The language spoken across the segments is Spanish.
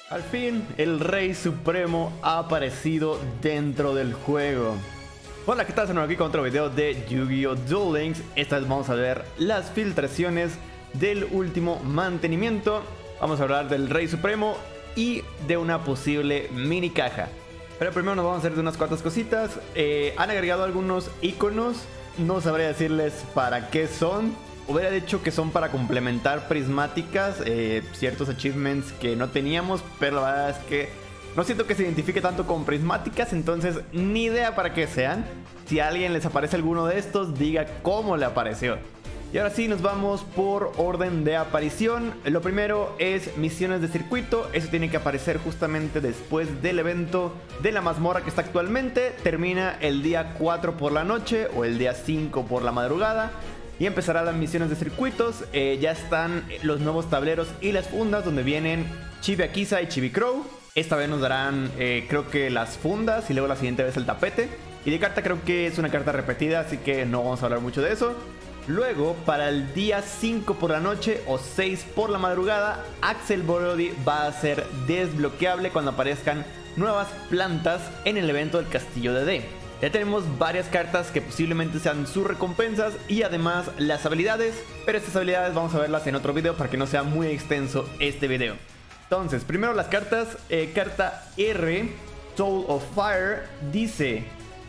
Al fin, el Rey Supremo ha aparecido dentro del juego. Hola, ¿qué tal? Estamos aquí con otro video de Yu-Gi-Oh! Duel Links. Esta vez vamos a ver las filtraciones del último mantenimiento. Vamos a hablar del Rey Supremo y de una posible mini caja. Pero primero nos vamos a hacer de unas cuantas cositas. Han agregado algunos iconos. No sabría decirles para qué son. Hubiera dicho que son para complementar prismáticas, ciertos achievements que no teníamos, pero la verdad es que no siento que se identifique tanto con prismáticas, entonces ni idea para qué sean. Si a alguien les aparece alguno de estos, diga cómo le apareció. Y ahora sí, nos vamos por orden de aparición. Lo primero es misiones de circuito. Eso tiene que aparecer justamente después del evento de la mazmorra que está actualmente. Termina el día 4 por la noche o el día 5 por la madrugada. Y empezará las misiones de circuitos. Ya están los nuevos tableros y las fundas donde vienen Chibi Akiza y Chibi Crow. Esta vez nos darán creo que las fundas y luego la siguiente vez el tapete. Y de carta creo que es una carta repetida, así que no vamos a hablar mucho de eso. Luego, para el día 5 por la noche o 6 por la madrugada, Accel Brody va a ser desbloqueable cuando aparezcan nuevas plantas en el evento del Castillo de D. Ya tenemos varias cartas que posiblemente sean sus recompensas y además las habilidades, pero estas habilidades vamos a verlas en otro video para que no sea muy extenso este video. Entonces, primero las cartas. Carta R, Soul of Fire, dice: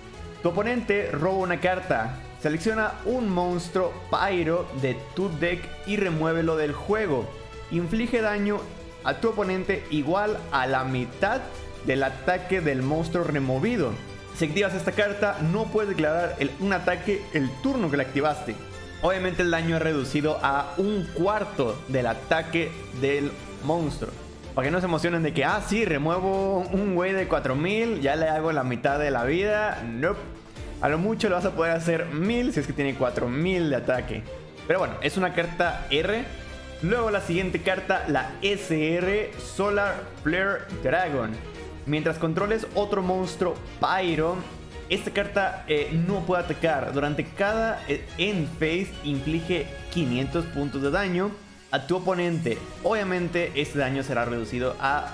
tu oponente roba una carta, selecciona un monstruo Pyro de tu deck y remuévelo del juego. Inflige daño a tu oponente igual a la mitad del ataque del monstruo removido. Si activas esta carta, no puedes declarar un ataque el turno que la activaste. Obviamente el daño es reducido a un cuarto del ataque del monstruo. Para que no se emocionen de que, sí, remuevo un güey de 4000, ya le hago la mitad de la vida. Nope. A lo mucho lo vas a poder hacer 1000 si es que tiene 4000 de ataque. Pero bueno, es una carta R. Luego la siguiente carta, la SR, Solar Flare Dragon. Mientras controles otro monstruo Pyro, esta carta no puede atacar. Durante cada end phase inflige 500 puntos de daño a tu oponente. Obviamente este daño será reducido a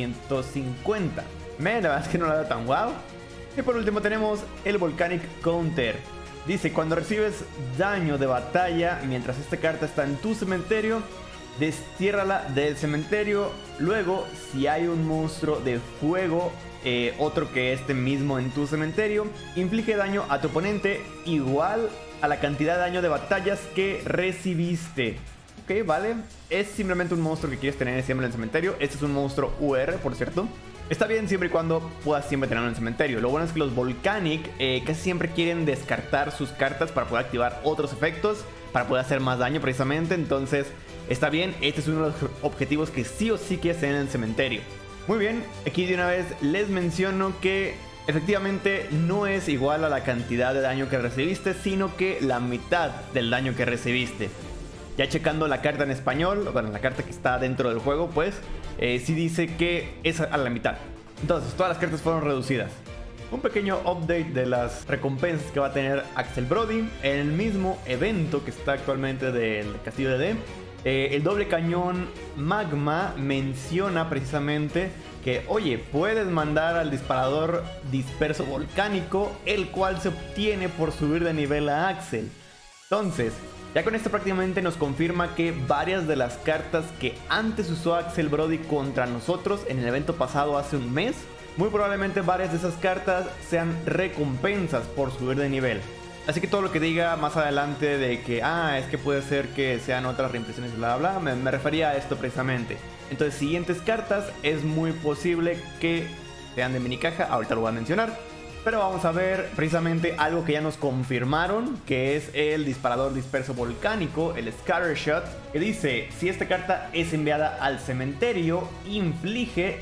250. La verdad es que no la da tan guau. Y por último tenemos el Volcanic Counter. Dice: cuando recibes daño de batalla mientras esta carta está en tu cementerio, destiérrala del cementerio. Luego, si hay un monstruo de fuego, otro que este mismo en tu cementerio, inflige daño a tu oponente igual a la cantidad de daño de batallas que recibiste. Ok, vale. Es simplemente un monstruo que quieres tener siempre en el cementerio. Este es un monstruo UR, por cierto. Está bien siempre y cuando puedas siempre tenerlo en el cementerio. Lo bueno es que los Volcanic casi siempre quieren descartar sus cartas para poder activar otros efectos, para poder hacer más daño precisamente. Entonces está bien, este es uno de los objetivos que sí o sí quieres tener en el cementerio. Muy bien, aquí de una vez les menciono que efectivamente no es igual a la cantidad de daño que recibiste, sino que la mitad del daño que recibiste. Ya checando la carta en español, bueno, la carta que está dentro del juego, pues sí dice que es a la mitad. Entonces todas las cartas fueron reducidas. Un pequeño update de las recompensas que va a tener Accel Brody en el mismo evento que está actualmente del Castillo de D. El doble cañón Magma menciona precisamente que, oye, puedes mandar al disparador disperso volcánico, el cual se obtiene por subir de nivel a Accel. Entonces, ya con esto prácticamente nos confirma que varias de las cartas que antes usó Accel Brody contra nosotros en el evento pasado hace un mes, muy probablemente varias de esas cartas sean recompensas por subir de nivel. Así que todo lo que diga más adelante de que, es que puede ser que sean otras reimpresiones, bla bla bla, me refería a esto precisamente. Entonces, siguientes cartas es muy posible que sean de mini caja, ahorita lo voy a mencionar. Pero vamos a ver precisamente algo que ya nos confirmaron, que es el disparador disperso volcánico, el Scattershot, que dice: si esta carta es enviada al cementerio, inflige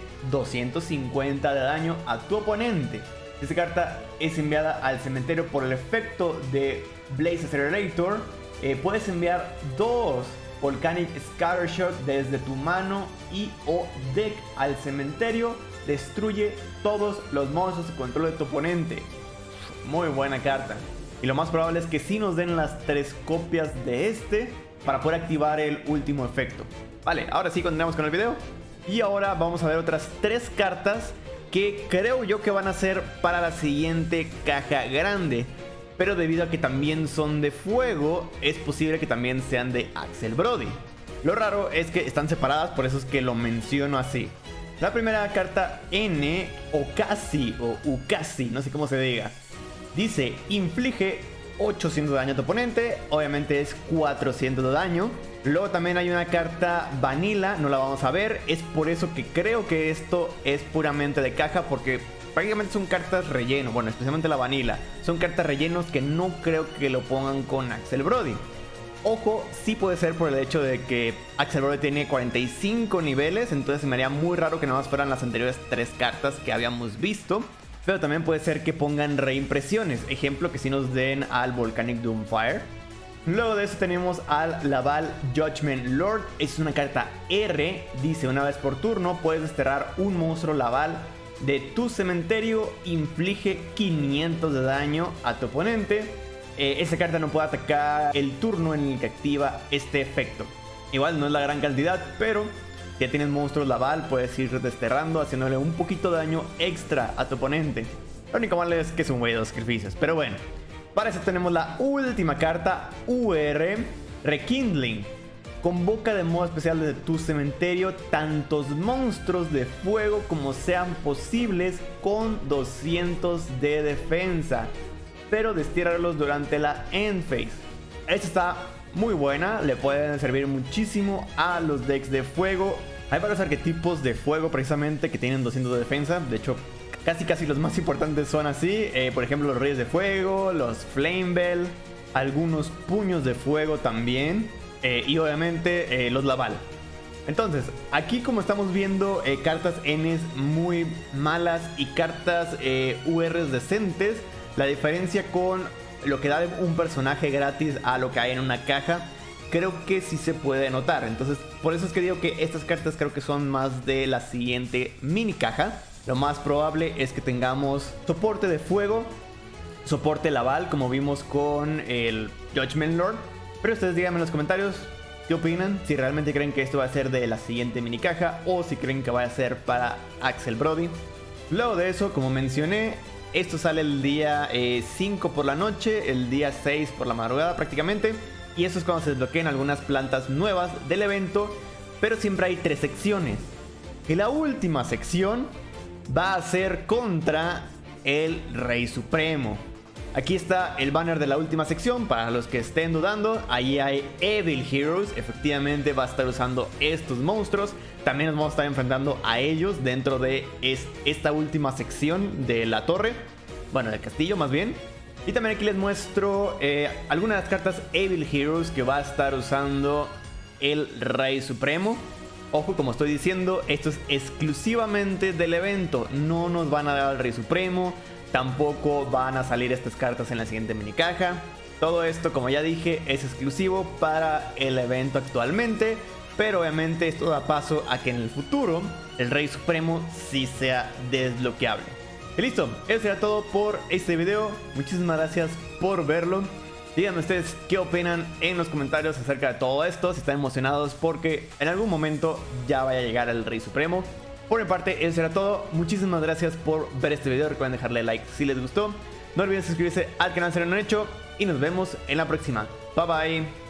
250 de daño a tu oponente. Si esta carta es enviada al cementerio por el efecto de Blaze Accelerator, puedes enviar 2 Volcanic Scattershot desde tu mano y o deck al cementerio. Destruye todos los monstruos de control de tu oponente. Muy buena carta. Y lo más probable es que sí nos den las 3 copias de este para poder activar el último efecto. Vale, ahora sí continuamos con el video. Y ahora vamos a ver otras 3 cartas que creo yo que van a ser para la siguiente caja grande. Pero debido a que también son de fuego, es posible que también sean de Axel Brody. Lo raro es que están separadas, por eso es que lo menciono así. La primera carta N, Okasi o Ukasi, no sé cómo se diga. Dice, inflige 800 de daño a tu oponente, obviamente es 400 de daño. Luego también hay una carta Vanilla, no la vamos a ver, es por eso que creo que esto es puramente de caja, porque prácticamente son cartas relleno, bueno, especialmente la Vanilla. Son cartas rellenos que no creo que lo pongan con Axel Brody. Ojo, sí puede ser por el hecho de que Axel Brody tiene 45 niveles, entonces me haría muy raro que nada más fueran las anteriores 3 cartas que habíamos visto. Pero también puede ser que pongan reimpresiones, ejemplo que sí nos den al Volcanic Doomfire. Luego de eso tenemos al Laval Judgment Lord, es una carta R, dice una vez por turno puedes desterrar un monstruo Laval de tu cementerio, inflige 500 de daño a tu oponente. Esa carta no puede atacar el turno en el que activa este efecto. Igual no es la gran cantidad, pero si ya tienes monstruos Laval, puedes ir desterrando, haciéndole un poquito de daño extra a tu oponente. Lo único malo es que es un güey de 2 sacrificios, pero bueno. Para eso tenemos la última carta, UR, Rekindling. Convoca de modo especial desde tu cementerio tantos monstruos de fuego como sean posibles con 200 de defensa, pero destiérralos durante la end phase. Esta está muy buena, le pueden servir muchísimo a los decks de fuego. Hay varios arquetipos de fuego precisamente que tienen 200 de defensa, de hecho casi los más importantes son así, por ejemplo los Reyes de Fuego, los Flame Bell, algunos puños de fuego también, y obviamente los Laval. Entonces, aquí como estamos viendo cartas Ns muy malas y cartas URs decentes, la diferencia con lo que da un personaje gratis a lo que hay en una caja, creo que sí se puede notar. Entonces, por eso es que digo que estas cartas creo que son más de la siguiente mini caja. Lo más probable es que tengamos soporte de fuego, soporte Laval, como vimos con el Judgment Lord. Pero ustedes díganme en los comentarios qué opinan, si realmente creen que esto va a ser de la siguiente mini caja o si creen que va a ser para Axel Brody. Luego de eso, como mencioné, esto sale el día 5 por la noche, el día 6 por la madrugada prácticamente. Y eso es cuando se desbloquean algunas plantas nuevas del evento, pero siempre hay 3 secciones. Y la última sección va a ser contra el Rey Supremo. Aquí está el banner de la última sección para los que estén dudando. Ahí hay Evil Heroes, efectivamente va a estar usando estos monstruos. También nos vamos a estar enfrentando a ellos dentro de esta última sección de la torre, bueno, del castillo más bien. Y también aquí les muestro algunas de las cartas Evil Heroes que va a estar usando el Rey Supremo. Ojo, como estoy diciendo, esto es exclusivamente del evento. No nos van a dar al Rey Supremo, tampoco van a salir estas cartas en la siguiente mini caja. Todo esto, como ya dije, es exclusivo para el evento actualmente, pero obviamente esto da paso a que en el futuro el Rey Supremo sí sea desbloqueable. Y listo, eso será todo por este video. Muchísimas gracias por verlo. Díganme ustedes qué opinan en los comentarios acerca de todo esto, si están emocionados porque en algún momento ya vaya a llegar el Rey Supremo. Por mi parte, eso será todo. Muchísimas gracias por ver este video. Recuerden dejarle like si les gustó. No olviden suscribirse al canal si no lo han hecho. Y nos vemos en la próxima. Bye bye.